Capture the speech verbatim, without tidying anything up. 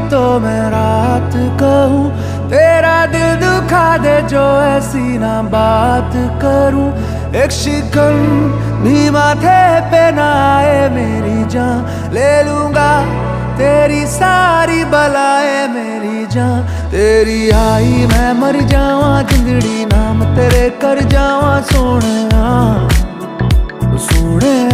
तो मैं रात कहूँ, तेरा दिल दुखा दे जो ऐसी ना बात करूँ। एक शिकन भी माथे पे ना आए मेरी जान, ले लूंगा तेरी सारी बलाएं मेरी जान। तेरी आई मैं मर जावा, जिंदड़ी नाम तेरे कर जावा सोने सोने।